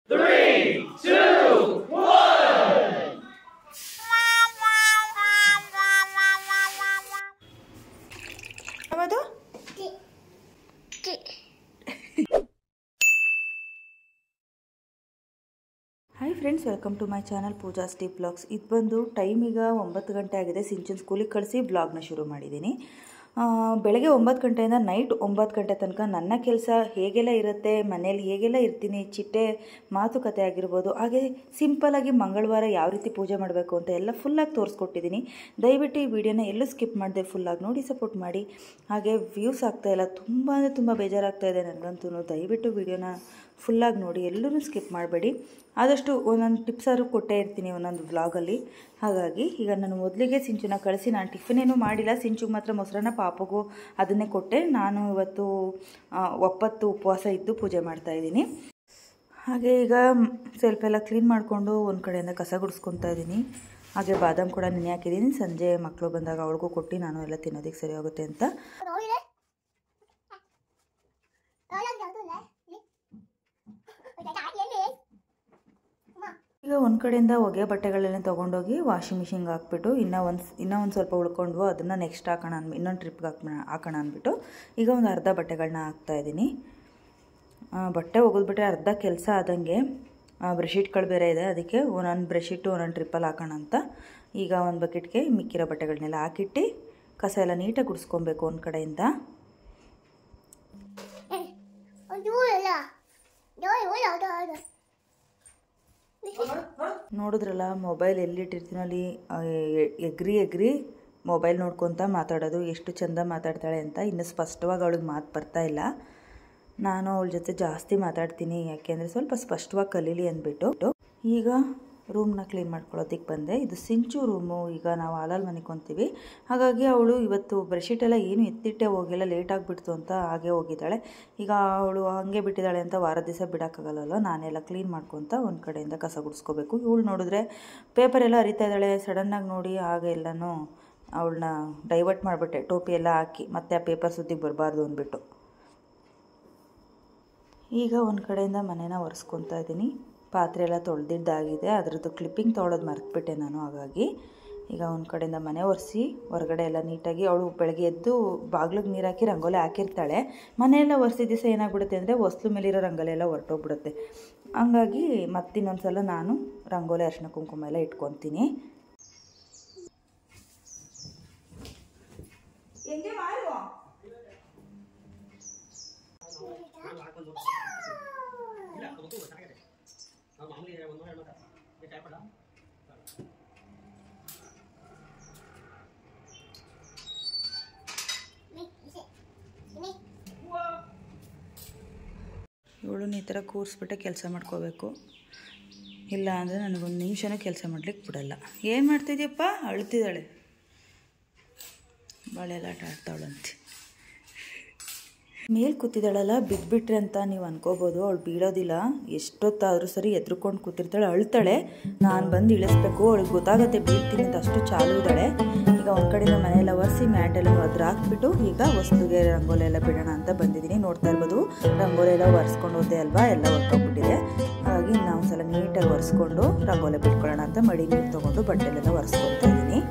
3, 2, 1. Hi friends, welcome to my channel Pooja's T blogs. ಇದು ಬಂದು time ಈಗ 9 ಗಂಟೆ ಆಗಿದೆ. ಸಿಂಚನ್ ಸ್ಕೂಲಿಗೆ ಕಳಿಸಿ ಬ್ಲಾಗ್ನ ಶುರು ಮಾಡಿದ್ದೀನಿ. ಬೆಳಗ್ಗೆ 9 ಗಂಟೆಯಿಂದ ನೈಟ್ 9 ಗಂಟೆ ತನಕ ನನ್ನ ಕೆಲಸ ಹೇಗೆಲ್ಲ ಇರುತ್ತೆ, ಮನೇಲಿ ಹೇಗೆಲ್ಲ ಇರ್ತೀನಿ, ಚಿಟ್ಟೆ ಮಾತುಕತೆ ಆಗಿರ್ಬೋದು, ಹಾಗೆ ಸಿಂಪಲಾಗಿ ಮಂಗಳವಾರ ಯಾವ ರೀತಿ ಪೂಜೆ ಮಾಡಬೇಕು ಅಂತ ಎಲ್ಲ ಫುಲ್ಲಾಗಿ ತೋರಿಸ್ಕೊಟ್ಟಿದ್ದೀನಿ. ದಯವಿಟ್ಟು ಈ ವಿಡಿಯೋನ ಎಲ್ಲೂ ಸ್ಕಿಪ್ ಮಾಡಿದೆ ಫುಲ್ಲಾಗಿ ನೋಡಿ ಸಪೋರ್ಟ್ ಮಾಡಿ. ಹಾಗೆ ವ್ಯೂಸ್ ಆಗ್ತಾಯಿಲ್ಲ, ತುಂಬ ಅಂದರೆ ತುಂಬ ಬೇಜಾರಾಗ್ತಾಯಿದೆ ನನಗಂತೂ. ದಯವಿಟ್ಟು ವಿಡಿಯೋನ ಫುಲ್ಲಾಗಿ ನೋಡಿ, ಎಲ್ಲೂ ಸ್ಕಿಪ್ ಮಾಡಬೇಡಿ. ಆದಷ್ಟು ಒಂದೊಂದು ಟಿಪ್ಸಾರು ಕೊಟ್ಟೇ ಇರ್ತೀನಿ ಒಂದೊಂದು ವ್ಲಾಗಲ್ಲಿ. ಹಾಗಾಗಿ ಈಗ ನಾನು ಮೊದಲಿಗೆ ಸಿಂಚುನ ಕಳಿಸಿ ನಾನು ಟಿಫಿನ್ ಏನೂ ಮಾಡಿಲ್ಲ. ಸಿಂಚುಗೆ ಮಾತ್ರ ಮೊಸರನ್ನ, ಪಾಪಗೂ ಅದನ್ನೇ ಕೊಟ್ಟೆ. ನಾನು ಇವತ್ತು ಒಪ್ಪತ್ತು ಉಪವಾಸ ಇದ್ದು ಪೂಜೆ ಮಾಡ್ತಾಯಿದ್ದೀನಿ. ಹಾಗೆ ಈಗ ಸ್ವಲ್ಪ ಎಲ್ಲ ಕ್ಲೀನ್ ಮಾಡಿಕೊಂಡು ಒಂದು ಕಡೆಯಿಂದ ಕಸ ಗುಡಿಸ್ಕೊತಾ ಇದ್ದೀನಿ. ಹಾಗೆ ಬಾದಾಮ್ ಕೂಡ ನೆನೆ ಹಾಕಿದ್ದೀನಿ. ಸಂಜೆ ಮಕ್ಕಳು ಬಂದಾಗ ಅವಳಿಗೂ ಕೊಟ್ಟು ನಾನು ಎಲ್ಲ ತಿನ್ನೋದಕ್ಕೆ ಸರಿ ಆಗುತ್ತೆ ಅಂತ. ಈಗ ಒಂದು ಕಡೆಯಿಂದ ಒಗೆ ಬಟ್ಟೆಗಳೆಲ್ಲ ತೊಗೊಂಡೋಗಿ ವಾಷಿಂಗ್ ಮಿಷಿನ್ಗೆ ಹಾಕ್ಬಿಟ್ಟು ಇನ್ನೂ ಒಂದು ಸ್ವಲ್ಪ ಉಳ್ಕೊಂಡ್ವು, ಅದನ್ನು ನೆಕ್ಸ್ಟ್ ಹಾಕೋಣ ಇನ್ನೊಂದು ಟ್ರಿಪ್ಗೆ ಹಾಕೋಣ ಅಂದ್ಬಿಟ್ಟು ಈಗ ಒಂದು ಅರ್ಧ ಬಟ್ಟೆಗಳನ್ನ ಹಾಕ್ತಾಯಿದ್ದೀನಿ. ಬಟ್ಟೆ ಒಗೆದ್ಬಿಟ್ರೆ ಅರ್ಧ ಕೆಲಸ ಆದಂಗೆ. ಬ್ರಷೀಟ್ಗಳು ಬೇರೆ ಇದೆ, ಅದಕ್ಕೆ ಒಂದೊಂದು ಬ್ರಷೀಟು ಒಂದೊಂದು ಟ್ರಿಪ್ಪಲ್ಲಿ ಹಾಕೋಣ ಅಂತ ಈಗ ಒಂದು ಬಕೆಟ್ಗೆ ಮಿಕ್ಕಿರೋ ಬಟ್ಟೆಗಳನ್ನೆಲ್ಲ ಹಾಕಿಟ್ಟು ಕಸ ಎಲ್ಲ ನೀಟಾಗಿ ಗುಡಿಸ್ಕೊಬೇಕು ಒಂದು ಕಡೆಯಿಂದ. ನೋಡಿದ್ರಲ್ಲ, ಮೊಬೈಲ್ ಎಲ್ಲಿಟ್ಟಿರ್ತೀನೋ ಅಲ್ಲಿ ಎಗ್ರಿ ಮೊಬೈಲ್ ನೋಡ್ಕೊತ ಮಾತಾಡೋದು. ಎಷ್ಟು ಚೆಂದ ಮಾತಾಡ್ತಾಳೆ ಅಂತ. ಇನ್ನು ಸ್ಪಷ್ಟವಾಗಿ ಅವಳಿಗೆ ಮಾತು ಬರ್ತಾ ಇಲ್ಲ. ನಾನು ಅವಳ ಜೊತೆ ಜಾಸ್ತಿ ಮಾತಾಡ್ತೀನಿ, ಯಾಕೆಂದರೆ ಸ್ವಲ್ಪ ಸ್ಪಷ್ಟವಾಗಿ ಕಲೀಲಿ ಅಂದ್ಬಿಟ್ಟು. ಈಗ ರೂಮ್ನ ಕ್ಲೀನ್ ಮಾಡ್ಕೊಳ್ಳೋದಕ್ಕೆ ಬಂದೆ. ಇದು ಸಿಂಚು ರೂಮು. ಈಗ ನಾವು ಹಾಲಲ್ಲಿ ಮನಿಕೊಂತೀವಿ. ಹಾಗಾಗಿ ಅವಳು ಇವತ್ತು ಬ್ರಷೀಟೆಲ್ಲ ಏನು ಎತ್ತಿಟ್ಟೆ ಹೋಗಿಲ್ಲ, ಲೇಟ್ ಆಗಿಬಿಡ್ತು ಅಂತ ಹಾಗೆ ಹೋಗಿದ್ದಾಳೆ. ಈಗ ಅವಳು ಹಾಗೆ ಬಿಟ್ಟಿದ್ದಾಳೆ ಅಂತ ವಾರ ದಿವಸ ಬಿಡೋಕ್ಕಾಗಲ್ಲ. ನಾನೆಲ್ಲ ಕ್ಲೀನ್ ಮಾಡ್ಕೊತ ಒಂದು ಕಡೆಯಿಂದ ಕಸ ಗುಡಿಸ್ಕೋಬೇಕು. ಇವಳು ನೋಡಿದ್ರೆ ಪೇಪರೆಲ್ಲ ಹರಿತಾ ಇದ್ದಾಳೆ. ಸಡನ್ನಾಗಿ ನೋಡಿ ಹಾಗೆ ಎಲ್ಲನೂ ಅವಳನ್ನ ಡೈವರ್ಟ್ ಮಾಡಿಬಿಟ್ಟೆ, ಟೋಪಿ ಎಲ್ಲ ಹಾಕಿ. ಮತ್ತೆ ಆ ಪೇಪರ್ ಸುದ್ದಿಗೆ ಬರಬಾರ್ದು ಅಂದ್ಬಿಟ್ಟು. ಈಗ ಒಂದು ಕಡೆಯಿಂದ ಮನೇನ ಒರೆಸ್ಕೊತಾ ಇದ್ದೀನಿ. ಪಾತ್ರೆ ಎಲ್ಲ ತೊಳೆದಿದ್ದಾಗಿದೆ, ಅದರದ್ದು ಕ್ಲಿಪ್ಪಿಂಗ್ ತೊಗೊಳೋದು ಮರೆತುಬಿಟ್ಟೆ ನಾನು. ಹಾಗಾಗಿ ಈಗ ಒಂದು ಕಡೆಯಿಂದ ಮನೆ ಒರೆಸಿ ಹೊರಗಡೆ ಎಲ್ಲ ನೀಟಾಗಿ, ಅವಳು ಬೆಳಗ್ಗೆ ಎದ್ದು ಬಾಗಿಲಿಗೆ ನೀರು ಹಾಕಿ ರಂಗೋಲಿ ಹಾಕಿರ್ತಾಳೆ. ಮನೆಯೆಲ್ಲ ಒರೆಸಿದ ದಿವಸ ಏನಾಗ್ಬಿಡುತ್ತೆ ಅಂದರೆ ಹೊಸ್ಲು ಮೇಲಿರೋ ರಂಗೋಲಿ ಎಲ್ಲ ಹೊರಟೋಗ್ಬಿಡುತ್ತೆ. ಹಂಗಾಗಿ ಮತ್ತಿನ್ನೊಂದು ಸಲ ನಾನು ರಂಗೋಲಿ ಅರಿಶಿನ ಕುಂಕುಮ ಎಲ್ಲ ಇಟ್ಕೊತೀನಿ. ಇವಳನ್ನ ಈ ಥರ ಕೂರಿಸ್ಬಿಟ್ಟೆ ಕೆಲಸ ಮಾಡ್ಕೋಬೇಕು. ಇಲ್ಲ ಅಂದರೆ ನನಗೊಂದು ನಿಮಿಷನೂ ಕೆಲಸ ಮಾಡ್ಲಿಕ್ಕೆ ಬಿಡಲ್ಲ. ಏನು ಮಾಡ್ತಿದ್ಯಪ್ಪ? ಅಳ್ತಿದ್ದಾಳೆ. ಬಾಳೆಲ್ಲ ಆಟ ಆಡ್ತಾವಳಂತೆ. ಮೇಲೆ ಕೂತಿದ್ದಾಳಲ್ಲ, ಬಿದ್ದುಬಿಟ್ರೆ ಅಂತ ನೀವು ಅನ್ಕೋಬೋದು. ಅವಳು ಬೀಳೋದಿಲ್ಲ. ಎಷ್ಟೊತ್ತಾದರೂ ಸರಿ ಎದ್ರುಕೊಂಡು ಕೂತಿರ್ತಾಳೆ, ಅಳ್ತಾಳೆ. ನಾನು ಬಂದು ಇಳಿಸ್ಬೇಕು, ಅವಳಿಗೆ ಗೊತ್ತಾಗುತ್ತೆ ಬೀಳ್ತೀನಿ ಅಂತ. ಅಷ್ಟು ಚಾಲು ಇದ್ದಾಳೆ. ಈಗ ಒಂದು ಕಡೆಯಿಂದ ಮನೆಯೆಲ್ಲ ಒರೆಸಿ ಮ್ಯಾಟೆಲ್ಲ ಅದ್ರ ಹಾಕ್ಬಿಟ್ಟು ಈಗ ಹೊಸ್ಲಿಗೆ ರಂಗೋಲಿ ಎಲ್ಲ ಬಿಡೋಣ ಅಂತ ಬಂದಿದ್ದೀನಿ. ನೋಡ್ತಾ ಇರ್ಬೋದು, ರಂಗೋಲಿ ಎಲ್ಲ ಒರೆಸ್ಕೊಂಡು ಹೋದೆ ಅಲ್ವಾ, ಎಲ್ಲ ಹೊರಟೋಗ್ಬಿಟ್ಟಿದೆ. ಹಾಗಾಗಿ ನಾವು ಸಲ ನೀಟಾಗಿ ಒರೆಸ್ಕೊಂಡು ರಂಗೋಲಿ ಬಿಟ್ಕೊಳ್ಳೋಣ ಅಂತ ಮಡಿ ನೀರು ತೊಗೊಂಡು ಬಟ್ಟೆಲೆಲ್ಲ ಒರೆಸ್ಕೊಳ್ತಾ ಇದ್ದೀನಿ.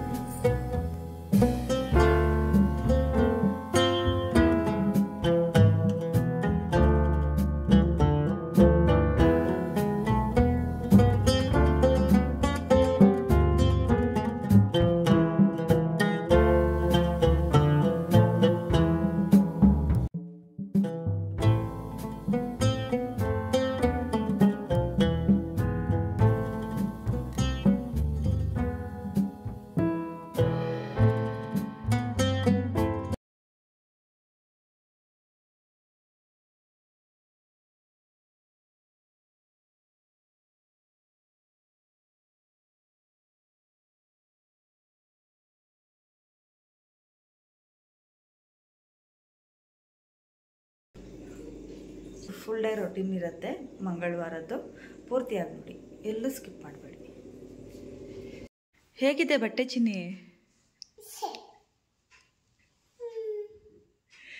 ಫುಲ್ ಡೇ ರೊಟೀನ್ ಇರುತ್ತೆ ಮಂಗಳವಾರದ್ದು. ಪೂರ್ತಿಯಾಗಿ ನೋಡಿ, ಎಲ್ಲೂ ಸ್ಕಿಪ್ ಮಾಡಬೇಡಿ. ಹೇಗಿದೆ ಬಟ್ಟೆ ಚಿನ್ನಿ?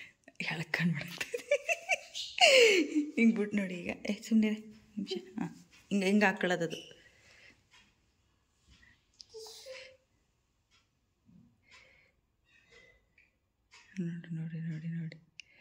ಎಳ್ಕೊಂಡು ಬಿಡುತ್ತೆ ಹಿಂಗೆ ಬಿಟ್ಟು ನೋಡಿ. ಈಗ ಸುಮ್ಮನೆ ನಿಮಿಷ. ಹಾಂ, ಹಿಂಗೆ ಹಾಕೊಳ್ಳೋದದು. ನೋಡಿ ನೋಡಿ ನೋಡಿ ನೋಡಿ,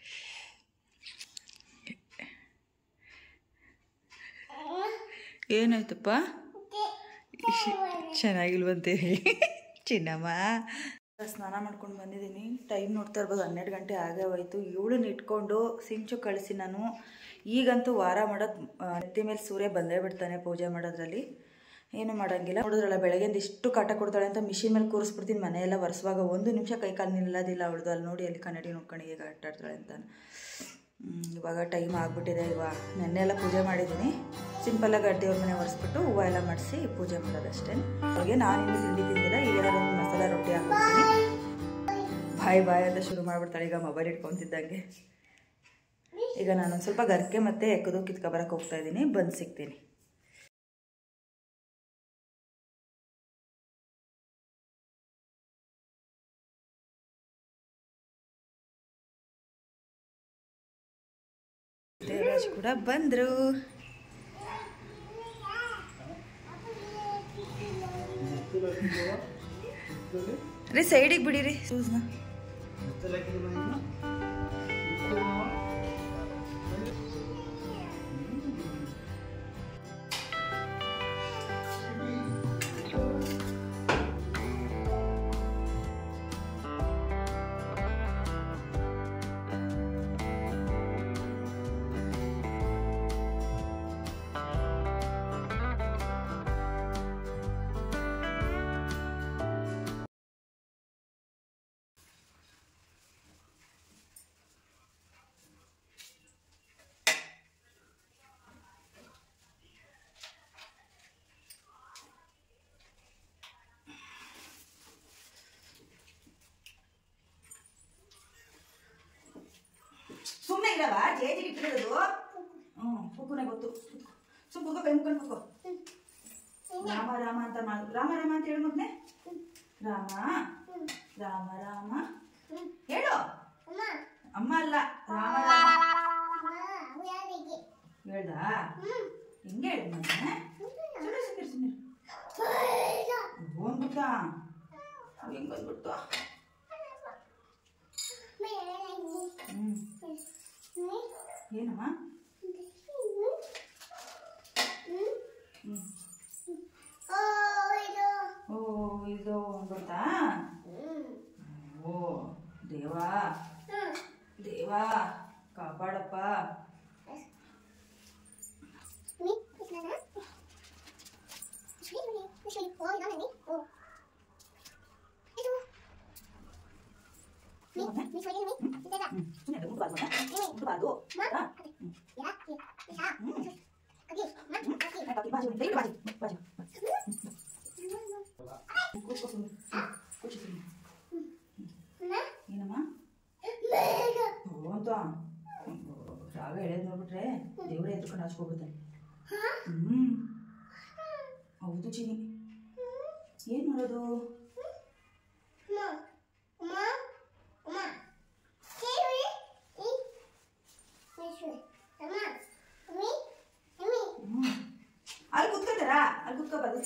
ಏನಾಯ್ತಪ್ಪ? ಚೆನ್ನಾಗಿಲ್ವಂತೆ ಚಿನ್ನಮ್ಮ. ಸ್ನಾನ ಮಾಡ್ಕೊಂಡು ಬಂದಿದ್ದೀನಿ. ಟೈಮ್ ನೋಡ್ತಾ ಇರ್ಬೋದು 12 ಗಂಟೆ ಆಗೇ ಹೋಯ್ತು. 7 ಇಟ್ಕೊಂಡು ಸಿಂಚು ಕಳಿಸಿ ನಾನು. ಈಗಂತೂ ವಾರ ಮಾಡೋದು ನೆತ್ತಿ ಮೇಲೆ ಸೂರ್ಯ ಬಂದೇ ಬಿಡ್ತಾನೆ ಪೂಜೆ ಮಾಡೋದ್ರಲ್ಲಿ. ಏನು ಮಾಡೋಂಗಿಲ್ಲ. ನೋಡಿದ್ರಲ್ಲ ಬೆಳಗ್ಗೆಂದು ಇಷ್ಟು ಕಾಟ ಕೊಡ್ತಾಳೆ ಅಂತ ಮಿಷಿನ್ ಮೇಲೆ ಕೂರಿಸ್ಬಿಡ್ತೀನಿ. ಮನೆಯೆಲ್ಲ ಒರೆಸುವಾಗ 1 ನಿಮಿಷ ಕೈ ಕಾಲು ನಿಲ್ಲೋದಿಲ್ಲ ಅವಳದು. ಅಲ್ಲಿ ನೋಡಿ ಅಲ್ಲಿ ಕನ್ನಡಿ ನೋಡ್ಕೊಂಡು ಹೇಗೆ ಆಟಾಡ್ತಾಳೆ ಅಂತ. ಇವಾಗ ಟೈಮ್ ಆಗಿಬಿಟ್ಟಿದೆ. ಇವಾಗ ನೆನ್ನೆ ಎಲ್ಲ ಪೂಜೆ ಮಾಡಿದ್ದೀನಿ. ಸಿಂಪಲ್ಲಾಗಿ ದೇವ್ರ ಮನೆ ಒರೆಸ್ಬಿಟ್ಟು ಹೂವು ಎಲ್ಲ ಮಾಡಿಸಿ ಪೂಜೆ ಮಾಡೋದಷ್ಟೇ. ಅವ್ರಿಗೆ ನಾನಿನ್ನೂ ತಿಂಡಿ ತಿಂದಿಲ್ಲ. ಈಗೇನಾದ್ರು ಒಂದು ಮಸಾಲ ರೊಟ್ಟಿ ಹಾಕ್ಬಿಡ್ತೀನಿ. ಬಾಯ್ ಅಂತ ಶುರು ಮಾಡಿಬಿಡ್ತಾಳೆ ಈಗ ಮೊಬೈಲ್ ಇಟ್ಕೊತಿದ್ದಂಗೆ. ಈಗ ನಾನೊಂದು ಸ್ವಲ್ಪ ಗರ್ಕೆ ಮತ್ತು ಎಕ್ಕದು ಕಿತ್ಕೊಬರಕ್ಕೆ ಹೋಗ್ತಾಯಿದ್ದೀನಿ. ಬಂದು ಸಿಗ್ತೀನಿ. ದೇವರಾಜ್ ಕೂಡ ಬಂದರು. ರೀ ಸೈಡಿಗೆ ಬಿಡಿರಿ ಶೂಸ್ನ. ಸುಮ್ಮನೆ ಇಲ್ಲವ ಜೇಜಿಗೆ ಇಟ್ಟಿರೋದು. ಪುಕ್ಕುನೆ ಗೊತ್ತು. ಸುಮ್ಮನೆ ಕೈ ಮುಕ್ಕೊಂಡು ಕೂತ್ಕೋ. ರಾಮ ರಾಮ ಅಂತ ರಾಮ ರಾಮ ಅಂತ ಹೇಳು ಮಗ್ನೆ. ರಾಮ ರಾಮ ರಾಮ ಹೇಳು. ಅಮ್ಮ ಅಲ್ಲ ರಾಮ ರಾಮ ಹೇಳ್ದ. ಹಿಂಗೆ ಹೇಳಿ ಮಗ್ನೆ. ಸುಮ್ಮನೆ ಸುಮ್ಮನೆ ಬಂದ್ಬಿಟ್ಟ. ಹೆಂಗ್ ಬಂದ್ಬಿಟ್ಟು. ಏನಮ್ಮ? ಓ ಇದು ಗೊತ್ತಾ? ಓ ದೇವಾ ದೇವಾ ಕಾಪಾಡಪ್ಪ. ಏನಮ್ಮ ಅಂತ ರಾಗ ಎಳೆದ್ ನೋಡ್ಬಿಟ್ರೆ ದೇವ್ರೆ ಎತ್ಕೊಂಡು ಹಾಚ್ಕೊಬಿಡ್ತಾನೆ. ಹೌದು ಚಿನಿ. ಏನ್ ಮಾಡೋದು? ಅಲ್ಲಿ ಕುತ್ಕೊತಾರ? ಅಲ್ಲಿ ಕುತ್ಕೋಬಾರ್ದು.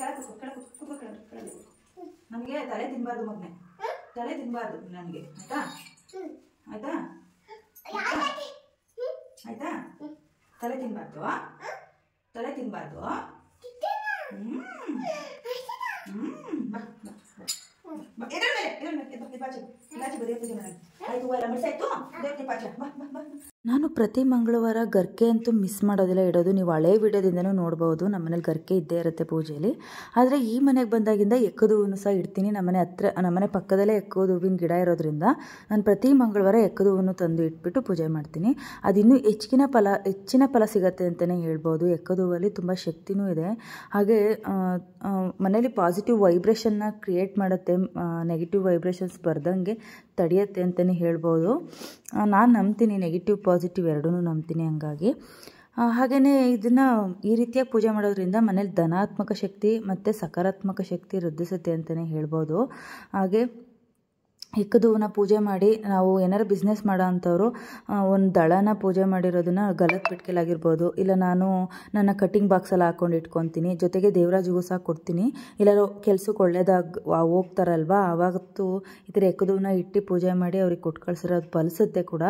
ನಮಗೆ ತಲೆ ತಿನ್ಬಾರ್ದು ಮಗ್ನೆ. ತಲೆ ತಿನ್ಬಾರ್ದು ನನಗೆ. ಆಯ್ತಾ? ಆಯ್ತಾ? ಆಯ್ತಾ? ತಲೆ ತಿನ್ಬಾರ್ದು. ತಲೆ ತಿನ್ಬಾರ್ದು. ನಾನು ಪ್ರತಿ ಮಂಗಳವಾರ ಗರ್ಕೆ ಅಂತೂ ಮಿಸ್ ಮಾಡೋದಿಲ್ಲ ಇಡೋದು. ನೀವು ಹಳೆ ವಿಡಿಯೋದಿಂದನೂ ನೋಡ್ಬೋದು. ನಮ್ಮನೇಲಿ ಗರ್ಕೆ ಇದ್ದೇ ಇರುತ್ತೆ ಪೂಜೆಯಲ್ಲಿ. ಆದರೆ ಈ ಮನೆಗೆ ಬಂದಾಗಿಂದ ಎಕ್ಕದ ಹೂವನ್ನು ಸಹ ಇಡ್ತೀನಿ. ನಮ್ಮನೆ ಪಕ್ಕದಲ್ಲೇ ಎಕ್ಕದ ಹೂವಿನ ಗಿಡ ಇರೋದ್ರಿಂದ ನಾನು ಪ್ರತಿ ಮಂಗಳವಾರ ಎಕ್ಕದ ಹೂವನ್ನು ತಂದು ಇಟ್ಬಿಟ್ಟು ಪೂಜೆ ಮಾಡ್ತೀನಿ. ಅದಿನ್ನೂ ಹೆಚ್ಚಿನ ಫಲ ಸಿಗತ್ತೆ ಅಂತಲೇ ಹೇಳ್ಬೋದು. ಎಕ್ಕದ ಹೂವಲ್ಲಿ ತುಂಬ ಶಕ್ತಿನೂ ಇದೆ. ಹಾಗೆ ಮನೇಲಿ ಪಾಸಿಟಿವ್ ವೈಬ್ರೇಷನ್ನ ಕ್ರಿಯೇಟ್ ಮಾಡುತ್ತೆ. ನೆಗೆಟಿವ್ ವೈಬ್ರೇಷನ್ಸ್ ಬರ್ದಂಗೆ ತಡೆಯುತ್ತೆ ಅಂತಲೇ ಹೇಳ್ಬೋದು. ನಾನು ನಂಬ್ತೀನಿ, ನೆಗೆಟಿವ್ ಪಾಸಿಟಿವ್ ಎರಡೂ ನಂಬ್ತೀನಿ. ಹಂಗಾಗಿ ಹಾಗೆಯೇ ಇದನ್ನು ಈ ರೀತಿಯಾಗಿ ಪೂಜೆ ಮಾಡೋದ್ರಿಂದ ಮನೇಲಿ ಧನಾತ್ಮಕ ಶಕ್ತಿ ಮತ್ತು ಸಕಾರಾತ್ಮಕ ಶಕ್ತಿ ವೃದ್ಧಿಸುತ್ತೆ ಅಂತಲೇ ಹೇಳ್ಬೋದು. ಹಾಗೆ ಎಕ್ಕದುವನ್ನ ಪೂಜೆ ಮಾಡಿ ನಾವು ಏನಾರು ಬಿಸ್ನೆಸ್ ಮಾಡೋ ಅಂಥವ್ರು ಒಂದು ದಳನ ಪೂಜೆ ಮಾಡಿರೋದನ್ನ ಗಲದ ಪೆಟ್ಟಿಗೆಲಾಗಿರ್ಬೋದು, ಇಲ್ಲ ನಾನು ನನ್ನ ಕಟ್ಟಿಂಗ್ ಬಾಕ್ಸಲ್ಲಿ ಹಾಕ್ಕೊಂಡು ಇಟ್ಕೊತೀನಿ, ಜೊತೆಗೆ ದೇವರಾಜಿಗೂ ಸಹ ಕೊಡ್ತೀನಿ. ಎಲ್ಲರೂ ಕೆಲ್ಸಕ್ಕೆ ಒಳ್ಳೇದಾಗಿ ಹೋಗ್ತಾರಲ್ವ, ಆವತ್ತು ಈ ಥರ ಎಕ್ಕದುವನ್ನ ಇಟ್ಟು ಪೂಜೆ ಮಾಡಿ ಅವ್ರಿಗೆ ಕೊಟ್ಟು ಕಳಿಸಿರೋದು ಫಲಿಸುತ್ತೆ ಕೂಡ.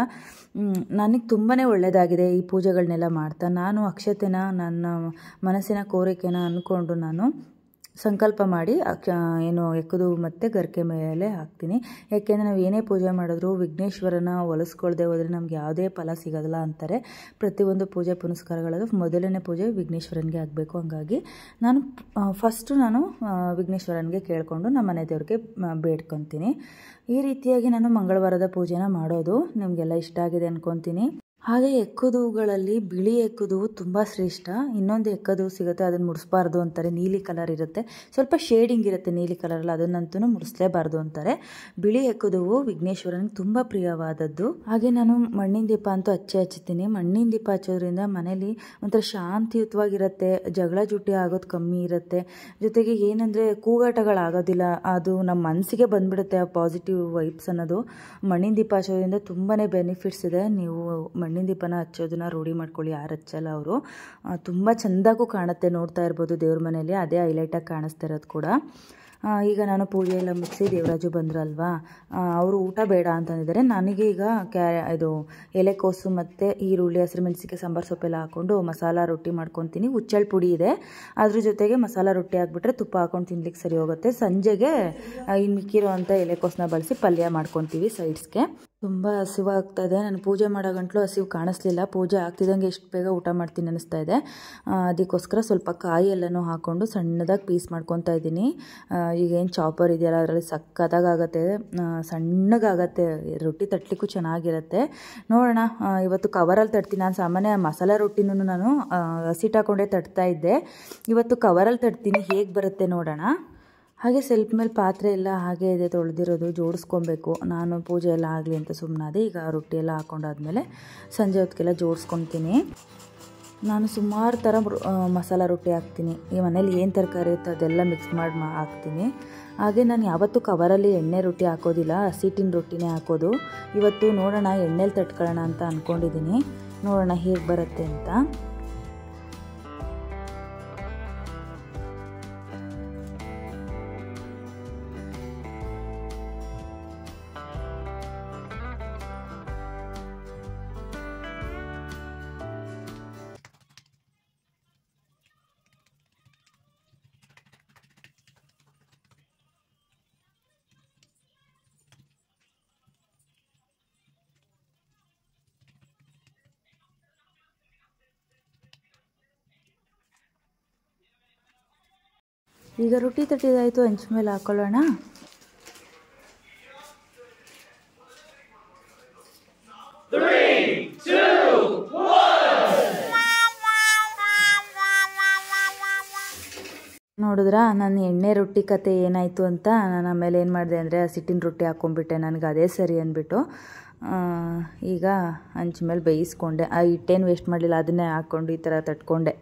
ನನಗೆ ತುಂಬಾ ಒಳ್ಳೆಯದಾಗಿದೆ ಈ ಪೂಜೆಗಳನ್ನೆಲ್ಲ ಮಾಡ್ತಾ. ನಾನು ಅಕ್ಷತೆನ ನನ್ನ ಮನಸ್ಸಿನ ಕೋರಿಕೆನ ಅಂದ್ಕೊಂಡು ನಾನು ಸಂಕಲ್ಪ ಮಾಡಿ ಏನು ಎಕ್ಕದು ಮತ್ತು ಗರಿಕೆ ಮೇಲೆ ಹಾಕ್ತೀನಿ. ಯಾಕೆಂದರೆ ನಾವು ಏನೇ ಪೂಜೆ ಮಾಡಿದ್ರು ವಿಘ್ನೇಶ್ವರನ ಒಲಿಸ್ಕೊಳ್ದೆ ಹೋದರೆ ನಮ್ಗೆ ಯಾವುದೇ ಫಲ ಸಿಗೋದಿಲ್ಲ ಅಂತಾರೆ. ಪ್ರತಿಯೊಂದು ಪೂಜೆ ಪುನಸ್ಕಾರಗಳಲ್ಲೂ ಮೊದಲನೇ ಪೂಜೆ ವಿಘ್ನೇಶ್ವರನಿಗೆ ಆಗಬೇಕು. ಹಾಗಾಗಿ ನಾನು ಫಸ್ಟು ವಿಘ್ನೇಶ್ವರನಿಗೆ ಕೇಳಿಕೊಂಡು ನಮ್ಮ ಮನೆ ದೇವ್ರಿಗೆ ಬೇಡ್ಕೊತೀನಿ. ಈ ರೀತಿಯಾಗಿ ನಾನು ಮಂಗಳವಾರದ ಪೂಜೆನ ಮಾಡೋದು. ನಿಮಗೆಲ್ಲ ಇಷ್ಟ ಆಗಿದೆ ಅಂದ್ಕೊತೀನಿ. ಹಾಗೆ ಎಕ್ಕದುಗಳಲ್ಲಿ ಬಿಳಿ ಎಕ್ಕದುವು ತುಂಬ ಶ್ರೇಷ್ಠ. ಇನ್ನೊಂದು ಎಕ್ಕದು ಸಿಗುತ್ತೆ, ಅದನ್ನು ಮುಡಿಸ್ಬಾರ್ದು ಅಂತಾರೆ. ನೀಲಿ ಕಲರ್ ಇರುತ್ತೆ, ಸ್ವಲ್ಪ ಶೇಡಿಂಗ್ ಇರುತ್ತೆ ನೀಲಿ ಕಲರಲ್ಲಿ, ಅದನ್ನಂತೂ ಮುಡಿಸ್ಲೇಬಾರ್ದು ಅಂತಾರೆ. ಬಿಳಿ ಎಕ್ಕದುವು ವಿಘ್ನೇಶ್ವರನಿಗೆ ತುಂಬ ಪ್ರಿಯವಾದದ್ದು. ಹಾಗೆ ನಾನು ಮಣ್ಣಿನ ದೀಪ ಅಂತೂ ಹಚ್ಚುತ್ತೀನಿ. ಮಣ್ಣಿನ ದೀಪ ಹಚ್ಚೋದ್ರಿಂದ ಮನೇಲಿ ಒಂಥರ ಶಾಂತಿಯುತವಾಗಿರುತ್ತೆ, ಜಗಳ ಜುಟ್ಟಿ ಆಗೋದು ಕಮ್ಮಿ ಇರುತ್ತೆ. ಜೊತೆಗೆ ಏನಂದರೆ ಕೂಗಾಟಗಳಾಗೋದಿಲ್ಲ, ಅದು ನಮ್ಮ ಮನಸ್ಸಿಗೆ ಬಂದುಬಿಡುತ್ತೆ ಆ ಪಾಸಿಟಿವ್ ವೈಬ್ಸ್ ಅನ್ನೋದು. ಮಣ್ಣಿನ ದೀಪ ಹಚ್ಚೋದ್ರಿಂದ ತುಂಬಾ ಬೆನಿಫಿಟ್ಸ್ ಇದೆ. ನೀವು ಮಣ್ಣಿನ ದೀಪನ ಹಚ್ಚೋದನ್ನ ರೂಢಿ ಮಾಡ್ಕೊಳ್ಳಿ. ಯಾರು ಹಚ್ಚಲ್ಲ ಅವರು ತುಂಬ ಚೆಂದಾಗೂ ಕಾಣುತ್ತೆ, ನೋಡ್ತಾ ಇರ್ಬೋದು ದೇವ್ರ ಮನೆಯಲ್ಲಿ. ಅದೇ ಹೈಲೈಟಾಗಿ ಕಾಣಿಸ್ತಾ ಇರೋದು ಕೂಡ. ಈಗ ನಾನು ಪೂಜೆ ಎಲ್ಲ ಮುಗಿಸಿ ದೇವರಾಜು ಬಂದ್ರಲ್ವಾ, ಅವರು ಊಟ ಬೇಡ ಅಂತಂದಿದ್ದಾರೆ. ನನಗೆ ಈಗ ಇದು ಎಲೆಕೋಸು ಮತ್ತು ಈರುಳ್ಳಿ, ಹಸಿರು ಮೆಣಸಿಗೆ, ಸಾಂಬಾರು ಸೊಪ್ಪೆಲ್ಲ ಹಾಕ್ಕೊಂಡು ಮಸಾಲ ರೊಟ್ಟಿ ಮಾಡ್ಕೊತೀನಿ. ಹುಚ್ಚಳ ಪುಡಿ ಇದೆ, ಅದ್ರ ಜೊತೆಗೆ ಮಸಾಲ ರೊಟ್ಟಿ ಹಾಕ್ಬಿಟ್ರೆ ತುಪ್ಪ ಹಾಕ್ಕೊಂಡು ತಿನ್ಲಿಕ್ಕೆ ಸರಿ ಹೋಗುತ್ತೆ. ಸಂಜೆಗೆ ಇನ್ನು ಮಿಕ್ಕಿರೋ ಅಂಥ ಎಲೆಕೋಸನ್ನ ಬಳಸಿ ಪಲ್ಯ ಮಾಡ್ಕೊತೀವಿ ಸೈಡ್ಸ್ಗೆ. ತುಂಬ ಹಸಿವಾಗ್ತಾಯಿದೆ. ನಾನು ಪೂಜೆ ಮಾಡೋ ಗಂಟಲು ಹಸಿವು ಕಾಣಿಸ್ಲಿಲ್ಲ. ಪೂಜೆ ಆಗ್ತಿದ್ದಂಗೆ ಎಷ್ಟು ಬೇಗ ಊಟ ಮಾಡ್ತೀನಿ ಅನ್ನಿಸ್ತಾ ಇದೆ. ಅದಕ್ಕೋಸ್ಕರ ಸ್ವಲ್ಪ ಕಾಯಿ ಎಲ್ಲನೂ ಹಾಕ್ಕೊಂಡು ಸಣ್ಣದಾಗಿ ಪೀಸ್ ಮಾಡ್ಕೊತಾ ಇದ್ದೀನಿ. ಈಗೇನು ಚಾಪರ್ ಇದೆಯಲ್ಲ ಅದರಲ್ಲಿ ಸಕ್ಕತ್ತಾಗುತ್ತೆ, ಸಣ್ಣಗಾಗತ್ತೆ, ರೊಟ್ಟಿ ತಟ್ಟಲಿಕ್ಕೂ ಚೆನ್ನಾಗಿರುತ್ತೆ. ನೋಡೋಣ, ಇವತ್ತು ಕವರಲ್ಲಿ ತಟ್ತೀನಿ. ನಾನು ಸಾಮಾನ್ಯ ಮಸಾಲೆ ರೊಟ್ಟಿನೂ ನಾನು ಹಸಿಟ್ಟು ಹಾಕ್ಕೊಂಡೇ ತಟ್ತಾ ಇದ್ದೆ. ಇವತ್ತು ಕವರಲ್ಲಿ ತಟ್ತೀನಿ, ಹೇಗೆ ಬರುತ್ತೆ ನೋಡೋಣ. ಹಾಗೆ ಸೆಲ್ಫ್ ಮೇಲೆ ಪಾತ್ರೆ ಎಲ್ಲ ಹಾಗೆ ಇದೆ, ತೊಳೆದಿರೋದು ಜೋಡಿಸ್ಕೊಬೇಕು. ನಾನು ಪೂಜೆ ಎಲ್ಲ ಆಗಲಿ ಅಂತ ಸುಮ್ಮನಾದೆ. ಈಗ ರೊಟ್ಟಿ ಎಲ್ಲ ಹಾಕ್ಕೊಂಡಾದ್ಮೇಲೆ ಸಂಜೆ ಹೊತ್ತಿಗೆಲ್ಲ ಜೋಡಿಸ್ಕೊತೀನಿ. ನಾನು ಸುಮಾರು ಥರ ಮಸಾಲ ರೊಟ್ಟಿ ಹಾಕ್ತೀನಿ. ಈ ಮನೇಲಿ ಏನು ತರಕಾರಿ ಇರುತ್ತೆ ಅದೆಲ್ಲ ಮಿಕ್ಸ್ ಮಾಡಿ ಹಾಕ್ತೀನಿ. ಹಾಗೆ ನಾನು ಯಾವತ್ತೂ ಕವರಲ್ಲಿ ಎಣ್ಣೆ ರೊಟ್ಟಿ ಹಾಕೋದಿಲ್ಲ, ಹಸಿಟ್ಟಿನ ರೊಟ್ಟಿನೇ ಹಾಕೋದು. ಇವತ್ತು ನೋಡೋಣ ಎಣ್ಣೆಲಿ ತಟ್ಕೊಳ್ಳೋಣ ಅಂತ ಅಂದ್ಕೊಂಡಿದ್ದೀನಿ. ನೋಡೋಣ ಹೇಗೆ ಬರುತ್ತೆ ಅಂತ. ಈಗ ರೊಟ್ಟಿ ತಟ್ಟಿದಾಯಿತು, ಹಂಚ ಮೇಲೆ ಹಾಕೊಳ್ಳೋಣ. ನೋಡಿದ್ರಾ ನನ್ನ ಎಣ್ಣೆ ರೊಟ್ಟಿ ಕತೆ ಏನಾಯಿತು ಅಂತ. ನಾನು ಆಮೇಲೆ ಏನು ಮಾಡಿದೆ ಅಂದರೆ ಹಸಿಟ್ಟಿನ ರೊಟ್ಟಿ ಹಾಕ್ಕೊಂಡ್ಬಿಟ್ಟೆ. ನನಗೆ ಅದೇ ಸರಿ ಅಂದ್ಬಿಟ್ಟು ಈಗ ಹಂಚ ಮೇಲೆ ಬೇಯಿಸ್ಕೊಂಡೆ. ಆ ಹಿಟ್ಟೇನು ವೇಸ್ಟ್ ಮಾಡಲಿಲ್ಲ, ಅದನ್ನೇ ಹಾಕ್ಕೊಂಡು ಈ ಥರ ತಟ್ಕೊಂಡೆ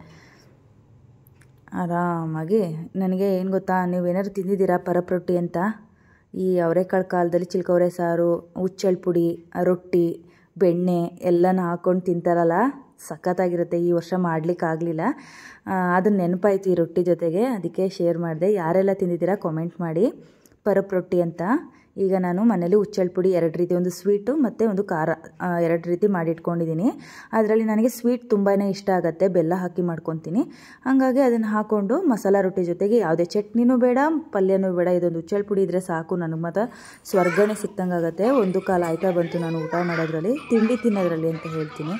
ಆರಾಮಾಗಿ. ನನಗೆ ಏನು ಗೊತ್ತಾ, ನೀವೇನಾದ್ರು ತಿಂದಿದ್ದೀರಾ ಪರಪ್ ರೊಟ್ಟಿ ಅಂತ? ಈ ಅವರೆಕಾಳು ಕಾಲದಲ್ಲಿ ಚಿಲ್ಕವರೆ ಸಾರು, ಹುಚ್ಚಳ ಪುಡಿ, ರೊಟ್ಟಿ, ಬೆಣ್ಣೆ ಎಲ್ಲನ ಹಾಕ್ಕೊಂಡು ತಿಂತಾರಲ್ಲ, ಸಖತ್ತಾಗಿರುತ್ತೆ. ಈ ವರ್ಷ ಮಾಡಲಿಕ್ಕಾಗಲಿಲ್ಲ, ಅದನ್ನು ನೆನಪಾಯ್ತು ಈ ರೊಟ್ಟಿ ಜೊತೆಗೆ, ಅದಕ್ಕೆ ಶೇರ್ ಮಾಡಿದೆ. ಯಾರೆಲ್ಲ ತಿಂದಿದ್ದೀರಾ ಕಾಮೆಂಟ್ ಮಾಡಿ ಪರಪ್ ರೊಟ್ಟಿ ಅಂತ. ಈಗ ನಾನು ಮನೇಲಿ ಹುಚ್ಚಳ ಪುಡಿ 2 ರೀತಿ, ಒಂದು ಸ್ವೀಟು ಮತ್ತು ಒಂದು ಖಾರ 2 ರೀತಿ ಮಾಡಿಟ್ಕೊಂಡಿದ್ದೀನಿ. ಅದರಲ್ಲಿ ನನಗೆ ಸ್ವೀಟ್ ತುಂಬಾ ಇಷ್ಟ ಆಗುತ್ತೆ, ಬೆಲ್ಲ ಹಾಕಿ ಮಾಡ್ಕೊತೀನಿ. ಹಾಗಾಗಿ ಅದನ್ನು ಹಾಕ್ಕೊಂಡು ಮಸಾಲ ರೊಟ್ಟಿ ಜೊತೆಗೆ ಯಾವುದೇ ಚಟ್ನಿನೂ ಬೇಡ, ಪಲ್ಯನೂ ಬೇಡ, ಇದೊಂದು ಹುಚ್ಚಳ ಪುಡಿ ಇದ್ದರೆ ಸಾಕು. ನನಗೆ ಮಾತ್ರ ಸ್ವರ್ಗನೇ ಸಿಕ್ತಂಗೆ ಆಗುತ್ತೆ. 1 ಕಾಲು ಆಯ್ತಾ ಬಂತು ನಾನು ಊಟ ಮಾಡೋದ್ರಲ್ಲಿ, ತಿಂಡಿ ತಿನ್ನೋದ್ರಲ್ಲಿ ಅಂತ ಹೇಳ್ತೀನಿ.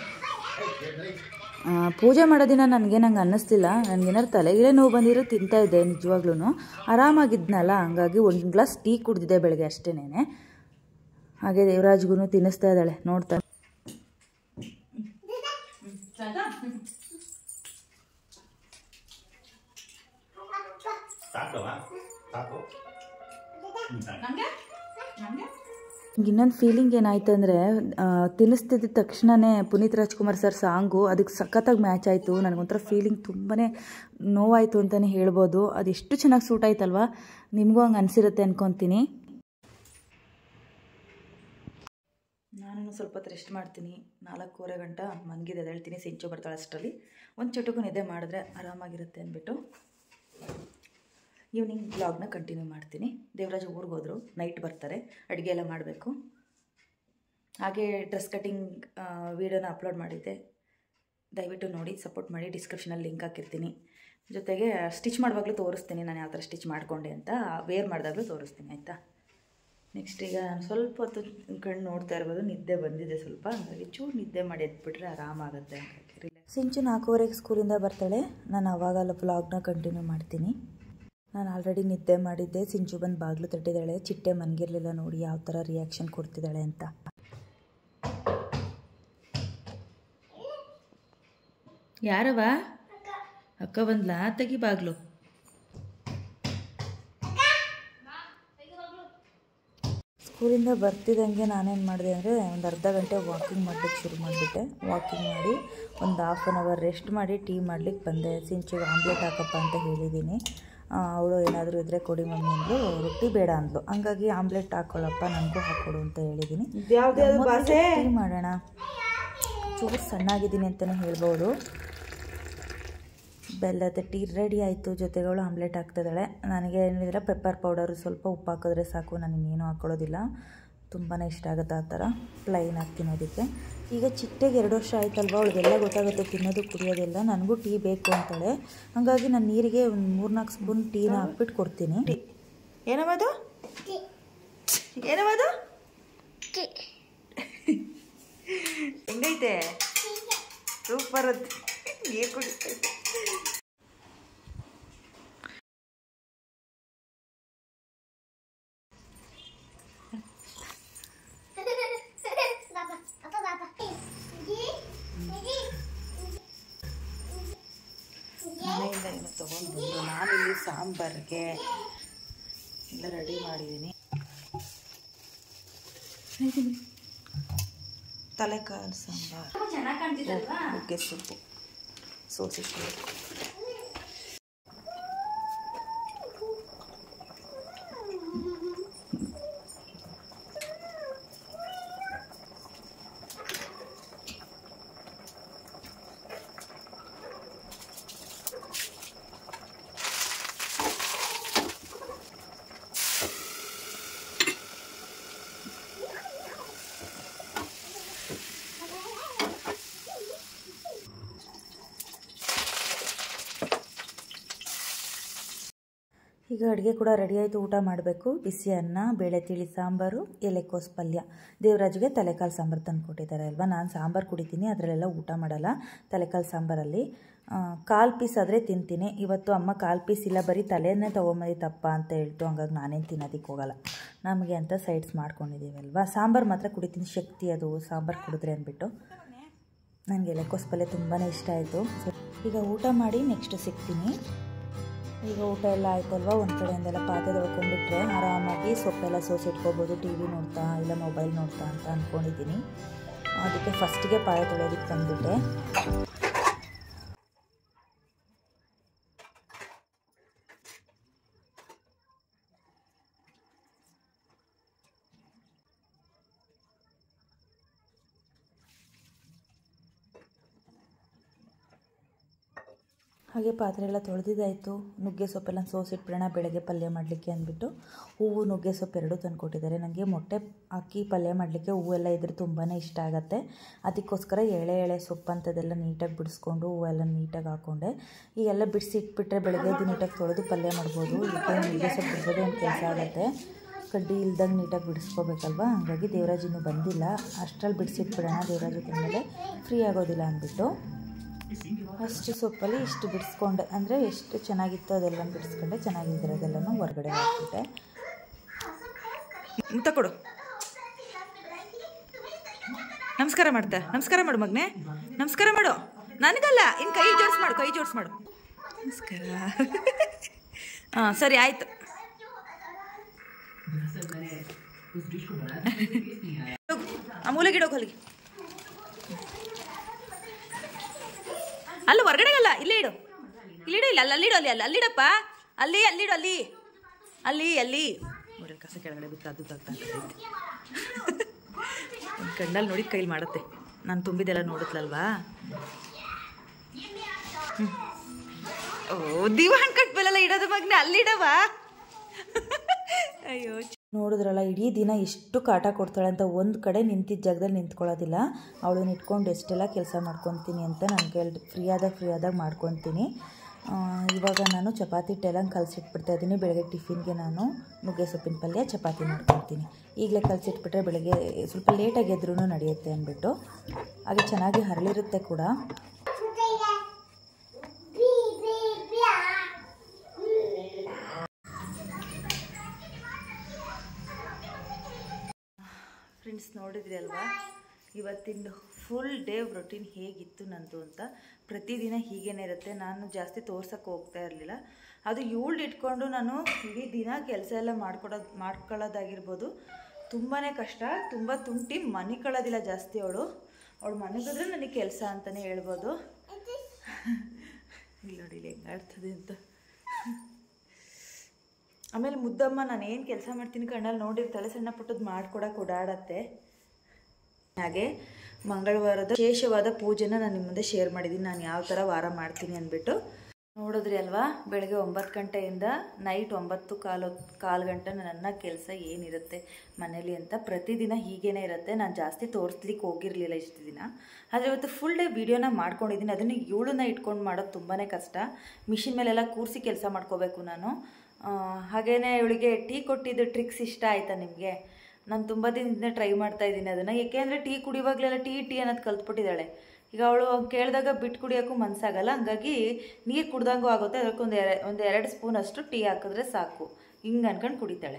ಪೂಜೆ ಮಾಡೋ ದಿನ ನನಗೇನಂಗೆ ಅನ್ನಿಸ್ತಿಲ್ಲ. ನನಗೇನಾದ್ರು ತಲೆಗಿಲೆ ನೋವು ಬಂದಿರೋ ತಿಂತಾಯಿದ್ದೆ ನಿಜವಾಗ್ಲೂ. ಆರಾಮಾಗಿದ್ನಲ್ಲ, ಹಂಗಾಗಿ 1 ಗ್ಲಾಸ್ ಟೀ ಕುಡಿದಿದ್ದೆ ಬೆಳಗ್ಗೆ ಅಷ್ಟೇನೆ. ಹಾಗೆ ದೇವರಾಜ್ಗೂ ತಿನ್ನಿಸ್ತಾ ಇದ್ದಾಳೆ, ನೋಡ್ತಾ. ಇನ್ನೊಂದು ಫೀಲಿಂಗ್ ಏನಾಯ್ತು ಅಂದರೆ, ತಿನ್ನಿಸ್ತಿದ್ದ ತಕ್ಷಣವೇ ಪುನೀತ್ ರಾಜ್ಕುಮಾರ್ ಸರ್ ಸಾಂಗು ಅದಕ್ಕೆ ಸಖತ್ತಾಗಿ ಮ್ಯಾಚ್ ಆಯಿತು. ನನಗೊಂಥರ ಫೀಲಿಂಗ್ ತುಂಬಾ ನೋವಾಯಿತು ಅಂತಲೇ ಹೇಳ್ಬೋದು. ಅದೆಷ್ಟು ಚೆನ್ನಾಗಿ ಸೂಟ್ ಆಯ್ತಲ್ವ, ನಿಮಗೂ ಹಂಗೆ ಅನಿಸಿರುತ್ತೆ ಅಂದ್ಕೊತೀನಿ. ಸ್ವಲ್ಪ ಹೊತ್ತು ರೆಸ್ಟ್ ಮಾಡ್ತೀನಿ. 4:15 ಗಂಟೆ ಮನ್ಗಿದೆ ಹೇಳ್ತೀನಿ. ಸಿಂಚು ಬರ್ತಾಳೆ ಅಷ್ಟರಲ್ಲಿ ಒಂದು ಚಟುಕು ನಿದ್ದೆ ಮಾಡಿದ್ರೆ ಆರಾಮಾಗಿರುತ್ತೆ ಅಂದ್ಬಿಟ್ಟು ಈವ್ನಿಂಗ್ ಬ್ಲಾಗ್ನ ಕಂಟಿನ್ಯೂ ಮಾಡ್ತೀನಿ. ದೇವರಾಜ್ ಊರಿಗೆ ಹೋದರು, ನೈಟ್ ಬರ್ತಾರೆ, ಅಡುಗೆ ಎಲ್ಲ ಮಾಡಬೇಕು. ಹಾಗೆ ಡ್ರೆಸ್ ಕಟ್ಟಿಂಗ್ ವೀಡಿಯೋನ ಅಪ್ಲೋಡ್ ಮಾಡಿದ್ದೆ, ದಯವಿಟ್ಟು ನೋಡಿ ಸಪೋರ್ಟ್ ಮಾಡಿ. ಡಿಸ್ಕ್ರಿಪ್ಷನಲ್ಲಿ ಲಿಂಕ್ ಹಾಕಿರ್ತೀನಿ. ಜೊತೆಗೆ ಸ್ಟಿಚ್ ಮಾಡುವಾಗಲೂ ತೋರಿಸ್ತೀನಿ ನಾನು ಯಾವ ಥರ ಸ್ಟಿಚ್ ಮಾಡಿಕೊಂಡೆ ಅಂತ, ವೇರ್ ಮಾಡಿದಾಗಲೂ ತೋರಿಸ್ತೀನಿ ಆಯಿತಾ. ನೆಕ್ಸ್ಟ್ ಈಗ ನಾನು ಸ್ವಲ್ಪ ಹೊತ್ತು ಕಣ್ಣು ನೋಡ್ತಾ ಇರ್ಬೋದು, ನಿದ್ದೆ ಬಂದಿದೆ ಸ್ವಲ್ಪ, ಹಾಗಾಗಿ ಚೂರು ನಿದ್ದೆ ಮಾಡಿ ಎದ್ಬಿಟ್ರೆ ಆರಾಮಾಗುತ್ತೆ. ಸಿಂಚು 4:15 ಸ್ಕೂಲಿಂದ ಬರ್ತಾಳೆ. ನಾನು ಆವಾಗೆಲ್ಲ ವ್ಲಾಗ್ನ ಕಂಟಿನ್ಯೂ ಮಾಡ್ತೀನಿ. ನಾನು ಆಲ್ರೆಡಿ ನಿದ್ದೆ ಮಾಡಿದ್ದೆ. ಸಿಂಚು ಬಂದು ಬಾಗಿಲು ತಟ್ಟಿದ್ದಾಳೆ. ಚಿಟ್ಟೆ ಮನ್ಗಿರಲಿಲ್ಲ, ನೋಡಿ ಯಾವ ಥರ ರಿಯಾಕ್ಷನ್ ಕೊಡ್ತಿದ್ದಾಳೆ ಅಂತ. ಯಾರವ ಅಕ್ಕ ಬಂದ್ಲಾ? ತೆಗಿ ಬಾಗ್ಲು. ಸ್ಕೂಲಿಂದ ಬರ್ತಿದ್ದಂಗೆ ನಾನೇನು ಮಾಡಿದೆ ಅಂದರೆ ಒಂದು ಅರ್ಧ ಗಂಟೆ ವಾಕಿಂಗ್ ಮಾಡಲಿಕ್ಕೆ ಶುರು ಮಾಡಿಬಿಟ್ಟೆ. ವಾಕಿಂಗ್ ಮಾಡಿ ಒಂದು ಹಾಫ್ ಆನ್ ಅವರ್ ರೆಸ್ಟ್ ಮಾಡಿ ಟೀ ಮಾಡಲಿಕ್ಕೆ ಬಂದೆ. ಸಿಂಚಿಗೆ ಆಮ್ಲೆಟ್ ಹಾಕಪ್ಪ ಅಂತ ಹೇಳಿದ್ದೀನಿ. ಅವಳು ಏನಾದರೂ ಇದ್ದರೆ ಕೊಡಿ ಮಮ್ಮಿ ಅಂದ್ಲು, ರೊಟ್ಟಿ ಬೇಡ ಅಂದ್ಲು. ಹಂಗಾಗಿ ಆಮ್ಲೆಟ್ ಹಾಕೊಳ್ಳಪ್ಪ, ನನಗೂ ಹಾಕ್ಕೊಡು ಅಂತ ಹೇಳಿದ್ದೀನಿ. ಟೀ ಮಾಡೋಣ. ಚೂರು ಸಣ್ಣಾಗಿದ್ದೀನಿ ಅಂತಲೇ ಹೇಳ್ಬೋದು. ಬೆಲ್ಲದ ಟೀ ರೆಡಿ ಆಯಿತು. ಜೊತೆಗೆ ಅವಳು ಆಮ್ಲೆಟ್ ಹಾಕ್ತಿದ್ದಾಳೆ. ನನಗೆ ಏನಿದ್ರೆ ಪೆಪ್ಪರ್ ಪೌಡರು ಸ್ವಲ್ಪ ಉಪ್ಪು ಹಾಕಿದ್ರೆ ಸಾಕು, ನಾನು ಇನ್ನೇನು ಹಾಕ್ಕೊಳ್ಳೋದಿಲ್ಲ. ತುಂಬಾ ಇಷ್ಟ ಆಗುತ್ತೆ ಆ ಥರ ಪ್ಲೈನ್ ಆಗಿ ತಿನ್ನೋದಕ್ಕೆ. ಈಗ ಚಿಟ್ಟೆಗೆ 2 ವರ್ಷ ಆಯ್ತಲ್ವ, ಅವಳಿಗೆಲ್ಲ ಗೊತ್ತಾಗುತ್ತೆ ತಿನ್ನೋದು ಕುಡಿಯೋದೆಲ್ಲ. ನನಗೂ ಟೀ ಬೇಕು ಅಂತಾಳೆ. ಹಾಗಾಗಿ ನಾನು ನೀರಿಗೆ ಒಂದು 3-4 ಸ್ಪೂನ್ ಟೀನ ಹಾಕ್ಬಿಟ್ಟು ಕೊಡ್ತೀನಿ. ಏನವದು ಏನವದು ಹೆಂಗೈತೆ? ಸೂಪರ್ ಅದು. ನೀರು ಕುಡಿತೈತೆ. ಮನೆಯಿಂದ ಏನು ತೊಗೊಂಡು ಬಂದು ನಾನಿಲ್ಲಿ ಸಾಂಬಾರಿಗೆ ಎಲ್ಲ ರೆಡಿ ಮಾಡಿದ್ದೀನಿ. ತಲೆಕಾಲು ಸಾಂಬಾರು, ನುಗ್ಗೆ ಸೊಪ್ಪು, ಸೋಸಿಟ್ಟು. ಈಗ ಅಡುಗೆ ಕೂಡ ರೆಡಿ ಆಯಿತು. ಊಟ ಮಾಡಬೇಕು. ಬಿಸಿ ಅನ್ನ, ಬೇಳೆ ತಿಳಿ ಸಾಂಬಾರು, ಎಲೆಕೋಸು ಪಲ್ಯ. ದೇವರಾಜ್ಗೆ ತಲೆಕಾಲು ಸಾಂಬಾರು ತಂದು ಕೊಟ್ಟಿದ್ದಾರೆ ಅಲ್ವಾ. ನಾನು ಸಾಂಬಾರು ಕುಡಿತೀನಿ, ಅದರಲ್ಲೆಲ್ಲ ಊಟ ಮಾಡಲ್ಲ. ತಲೆಕಾಲು ಸಾಂಬಾರಲ್ಲಿ 1/4 ಪೀಸ್ ಆದರೆ ತಿಂತೀನಿ. ಇವತ್ತು ಅಮ್ಮ 1/4 ಪೀಸ್ ಇಲ್ಲ, ಬರೀ ತಲೆನೇ ತೊಗೊಂಬಂದಿತ್ತಪ್ಪ ಅಂತ ಹೇಳ್ತು. ಹಂಗಾಗಿ ನಾನೇನು ತಿನ್ನೋದಕ್ಕೆ ಹೋಗಲ್ಲ, ನಮಗೆ ಅಂತ ಸೈಡ್ಸ್ ಮಾಡ್ಕೊಂಡಿದ್ದೀವಿ ಅಲ್ವಾ. ಸಾಂಬಾರು ಮಾತ್ರ ಕುಡಿತೀನಿ, ಶಕ್ತಿ ಅದು ಸಾಂಬಾರು ಕುಡಿದ್ರೆ ಅಂದ್ಬಿಟ್ಟು. ನನಗೆ ಎಲೆಕೋಸು ಪಲ್ಯ ತುಂಬಾ ಇಷ್ಟ ಆಯಿತು. ಈಗ ಊಟ ಮಾಡಿ ನೆಕ್ಸ್ಟ್ ಸಿಗ್ತೀನಿ. ಈಗ ಊಟ ಎಲ್ಲ ಆಯ್ತಲ್ವ, ಒಂದು ಕಡೆಯಿಂದೆಲ್ಲ ಪಾತ್ರೆ ತೊಳ್ಕೊಂಡ್ಬಿಟ್ರೆ ಆರಾಮಾಗಿ ಸೊಪ್ಪೆಲ್ಲ ಸೋಸಿಟ್ಕೋಬೋದು, ಟಿ ವಿ ನೋಡ್ತಾ ಇಲ್ಲ ಮೊಬೈಲ್ ನೋಡ್ತಾ ಅಂತ ಅಂದ್ಕೊಂಡಿದ್ದೀನಿ. ಅದಕ್ಕೆ ಫಸ್ಟಿಗೆ ಪಾತ್ರೆ ತೊಳೆಯೋದಕ್ಕೆ ತಂದುಬಿಟ್ಟೆ. ಹಾಗೆ ಪಾತ್ರೆ ಎಲ್ಲ ತೊಳೆದಿದ್ದಾಯಿತು. ನುಗ್ಗೆ ಸೊಪ್ಪೆಲ್ಲ ಸೋಸಿಟ್ಬಿಡೋಣ ಬೆಳಗ್ಗೆ ಪಲ್ಯ ಮಾಡಲಿಕ್ಕೆ ಅಂದ್ಬಿಟ್ಟು ಹೂವು ನುಗ್ಗೆ ಸೊಪ್ಪು 2 ತಂದು ಕೊಟ್ಟಿದ್ದಾರೆ. ನನಗೆ ಮೊಟ್ಟೆ ಹಾಕಿ ಪಲ್ಯ ಮಾಡಲಿಕ್ಕೆ ಹೂವೆಲ್ಲ ಇದ್ರೆ ತುಂಬಾ ಇಷ್ಟ ಆಗುತ್ತೆ. ಅದಕ್ಕೋಸ್ಕರ ಎಳೆ ಸೊಪ್ಪು ಅಂಥದ್ದೆಲ್ಲ ನೀಟಾಗಿ ಬಿಡಿಸ್ಕೊಂಡು ಹೂವೆಲ್ಲ ನೀಟಾಗಿ ಹಾಕ್ಕೊಂಡೆ. ಈಗೆಲ್ಲ ಬಿಡಿಸಿ ಇಟ್ಬಿಟ್ರೆ ಬೆಳಗ್ಗೆ ನೀಟಾಗಿ ತೊಳೆದು ಪಲ್ಯ ಮಾಡ್ಬೋದು. ಈಗ ನುಗ್ಗೆ ಸೊಪ್ಪು ಬಿಡಿಸೋದೇ ಒಂದು ಕೆಲಸ ಆಗುತ್ತೆ, ಕಡ್ಡಿ ಇಲ್ದಂಗೆ ನೀಟಾಗಿ ಬಿಡಿಸ್ಕೋಬೇಕಲ್ವ. ಹಾಗಾಗಿ ದೇವರಾಜ್ ಇನ್ನೂ ಬಂದಿಲ್ಲ, ಅಷ್ಟರಲ್ಲಿ ಬಿಡಿಸಿಟ್ಬಿಡೋಣ, ದೇವರಾಜ್ ಮೇಲೆ ಫ್ರೀ ಆಗೋದಿಲ್ಲ ಅಂದ್ಬಿಟ್ಟು ಅಷ್ಟು ಸೊಪ್ಪಲ್ಲಿ ಇಷ್ಟು ಬಿಡಿಸ್ಕೊಂಡೆ. ಅಂದರೆ ಎಷ್ಟು ಚೆನ್ನಾಗಿತ್ತು ಅದೆಲ್ಲ ಬಿಡಿಸ್ಕೊಂಡೆ, ಚೆನ್ನಾಗಿರೋದೆಲ್ಲನೂ ಹೊರಗಡೆ ಹಾಕ್ಬಿಟ್ಟೆ. ತಗೊಡು, ನಮಸ್ಕಾರ ಮಾಡ್ತಾ, ನಮಸ್ಕಾರ ಮಾಡು ಮಗನೇ, ನಮಸ್ಕಾರ ಮಾಡು. ನನಗಲ್ಲ, ಇನ್ನು ಕೈ ಜೋಡಿಸ್ ಮಾಡು, ಕೈ ಜೋಡಿಸ್ ಮಾಡು. ನಮಸ್ಕಾರ. ಹಾಂ ಸರಿ ಆಯಿತು. ಆ ಮೂಲೆಗಿಡೋಕೆ ಹೊಲಿಗೆ, ಅಲ್ಲ ಹೊರಗಡೆಗಲ್ಲ, ಇಲ್ಲೇ ಇಡು, ಇಲ್ಲಿಡು, ಇಲ್ಲ ಅಲ್ಲಿಡು, ಅಲ್ಲಿಡಪ್ಪ, ಅಲ್ಲಿಡು, ಅಲ್ಲಿ ನೋಡಿ ಕಸ ಕೆಳಗಡೆ ಬಿಟ್ಟು ಅದು ಒಂದು ಕಣ್ಣಲ್ಲಿ ನೋಡಿ ಕೈಲಿ ಮಾಡುತ್ತೆ. ನಾನು ತುಂಬಿದೆಲ್ಲ ನೋಡುತ್ತಲ್ವಾ. ಓ ದಿವಾನ್ ಕಟ್ಬಲ್ಲ ಇಡೋದು ಮಗನ ಅಲ್ಲಿಡವ. ಅಯ್ಯೋ ನೋಡಿದ್ರಲ್ಲ, ಇಡೀ ದಿನ ಎಷ್ಟು ಕಾಟ ಕೊಡ್ತಾಳೆ ಅಂತ ಒಂದು ಕಡೆ ನಿಂತಿದ್ದ ಜಾಗದಲ್ಲಿ ನಿಂತ್ಕೊಳ್ಳೋದಿಲ್ಲ. ಅವಳನ್ನ ಇಟ್ಕೊಂಡು ಎಷ್ಟೆಲ್ಲ ಕೆಲಸ ಮಾಡ್ಕೊತೀನಿ ಅಂತ ನಾನು ಫ್ರೀ ಆದಾಗ ಮಾಡ್ಕೊತೀನಿ. ಇವಾಗ ನಾನು ಚಪಾತಿ ಟೆಲಂಗೆ ಕಲಸಿಟ್ಬಿಡ್ತಾ ಇದ್ದೀನಿ. ಬೆಳಗ್ಗೆ ಟಿಫಿನ್ಗೆ ನಾನು ನುಗ್ಗೆ ಸೊಪ್ಪಿನ ಪಲ್ಯ ಚಪಾತಿ ಮಾಡ್ಕೊತೀನಿ. ಈಗಲೇ ಕಲಸಿಟ್ಬಿಟ್ರೆ ಬೆಳಗ್ಗೆ ಸ್ವಲ್ಪ ಲೇಟಾಗಿ ಎದ್ರೂ ನಡೆಯುತ್ತೆ ಅಂದ್ಬಿಟ್ಟು. ಹಾಗೆ ಚೆನ್ನಾಗಿ ಹರಳಿರುತ್ತೆ ಕೂಡ. ಫ್ರೆಂಡ್ಸ್ ನೋಡಿದ್ರಿ ಅಲ್ವಾ ಇವತ್ತಿಂದು ಫುಲ್ ಡೇ ರೊಟೀನ್ ಹೇಗಿತ್ತು ನಂದು ಅಂತ. ಪ್ರತಿದಿನ ಹೀಗೇನೆ ಇರುತ್ತೆ. ನಾನು ಜಾಸ್ತಿ ತೋರ್ಸೋಕ್ಕೆ ಹೋಗ್ತಾ ಇರಲಿಲ್ಲ. ಅದು ಇವಳು ಇಟ್ಕೊಂಡು ನಾನು ಇಡೀ ದಿನ ಕೆಲಸ ಎಲ್ಲ ಮಾಡ್ಕೊಳ್ಳೋದಾಗಿರ್ಬೋದು. ತುಂಬಾ ಕಷ್ಟ, ತುಂಬ ತುಂಟಿ ಮನಿಕೊಳ್ಳೋದಿಲ್ಲ ಜಾಸ್ತಿ. ಅವಳು ಮನಿಗಿದ್ರೆ ನನಗೆ ಕೆಲಸ ಅಂತಲೇ ಹೇಳ್ಬೋದು. ಇಲ್ಲಿ ನೋಡಿ ಇಲ್ಲಿ ಹೆಂಗೆ ಆಡ್ತದೆ ಅಂತ. ಆಮೇಲೆ ಮುದ್ದಮ್ಮ ನಾನು ಏನು ಕೆಲಸ ಮಾಡ್ತೀನಿ ಕಣ್ಣಲ್ಲಿ ನೋಡಿರ್ತಾಳೆ, ಸಣ್ಣ ಪುಟ್ಟದ್ದು ಮಾಡ್ಕೊಡಕ್ಕೆ ಓಡಾಡತ್ತೆ. ಹಾಗೆ ಮಂಗಳವಾರದ ವಿಶೇಷವಾದ ಪೂಜೆನ ನಾನು ನಿಮ್ಮ ಮುಂದೆ ಶೇರ್ ಮಾಡಿದ್ದೀನಿ, ನಾನು ಯಾವ ಥರ ವಾರ ಮಾಡ್ತೀನಿ ಅಂದ್ಬಿಟ್ಟು. ನೋಡಿದ್ರಿ ಅಲ್ವಾ, ಬೆಳಗ್ಗೆ 9 ಗಂಟೆಯಿಂದ ನೈಟ್ 9:15 ಗಂಟೆ ನನ್ನ ಕೆಲಸ ಏನಿರುತ್ತೆ ಮನೇಲಿ ಅಂತ. ಪ್ರತಿದಿನ ಹೀಗೇ ಇರುತ್ತೆ. ನಾನು ಜಾಸ್ತಿ ತೋರಿಸ್ಲಿಕ್ಕೆ ಹೋಗಿರಲಿಲ್ಲ ಇಷ್ಟು ದಿನ. ಆದರೆ ಇವತ್ತು ಫುಲ್ ಡೇ ವೀಡಿಯೋನ ಮಾಡ್ಕೊಂಡಿದ್ದೀನಿ. ಅದನ್ನು ಇವಳನ್ನ ಇಟ್ಕೊಂಡು ಮಾಡೋದು ತುಂಬಾ ಕಷ್ಟ. ಮಿಷಿನ್ ಮೇಲೆಲ್ಲ ಕೂರಿಸಿ ಕೆಲಸ ಮಾಡ್ಕೋಬೇಕು ನಾನು. ಹಾಗೇನೆ ಇವಳಿಗೆ ಟೀ ಕೊಟ್ಟಿದ್ದು ಟ್ರಿಕ್ಸ್ ಇಷ್ಟ ಆಯಿತಾ ನಿಮಗೆ? ನಾನು ತುಂಬ ದಿನದಿಂದ ಟ್ರೈ ಮಾಡ್ತಾ ಇದ್ದೀನಿ ಅದನ್ನು. ಏಕೆಂದರೆ ಟೀ ಕುಡಿಯುವಾಗಲೆಲ್ಲ ಟೀ ಅನ್ನೋದು ಕಲ್ತ್ಬಿಟ್ಟಿದ್ದಾಳೆ. ಈಗ ಅವಳು ಕೇಳಿದಾಗ ಬಿಟ್ಟು ಕುಡಿಯೋಕ್ಕೂ ಮನಸ್ಸಾಗಲ್ಲ. ಹಂಗಾಗಿ ನೀರು ಕುಡ್ದಂಗೂ ಆಗುತ್ತೆ. ಅದಕ್ಕೆ ಒಂದು 2 ಸ್ಪೂನ್ ಅಷ್ಟು ಟೀ ಹಾಕಿದ್ರೆ ಸಾಕು, ಹಿಂಗೆ ಅನ್ಕೊಂಡು ಕುಡಿತಾಳೆ.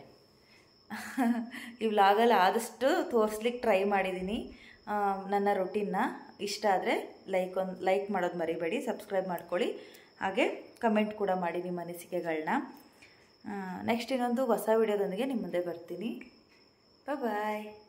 ಈ ವ್ಲಾಗಲ್ಲಿ ಆದಷ್ಟು ತೋರಿಸ್ಲಿಕ್ಕೆ ಟ್ರೈ ಮಾಡಿದ್ದೀನಿ ನನ್ನ ರೊಟೀನ್ನ. ಇಷ್ಟ ಆದರೆ ಲೈಕ್ ಮಾಡೋದು ಮರಿಬೇಡಿ, ಸಬ್ಸ್ಕ್ರೈಬ್ ಮಾಡ್ಕೊಳ್ಳಿ. ಹಾಗೆ ಕಮೆಂಟ್ ಕೂಡ ಮಾಡಿ ನಿಮ್ಮ ಅನಿಸಿಕೆಗಳನ್ನ. ನೆಕ್ಸ್ಟ್ ಇನ್ನೊಂದು ಹೊಸ ವಿಡಿಯೋದೊಂದಿಗೆ ನಿಮ್ಮ ಮುಂದೆ ಬರ್ತೀನಿ. ಬಾಯ್.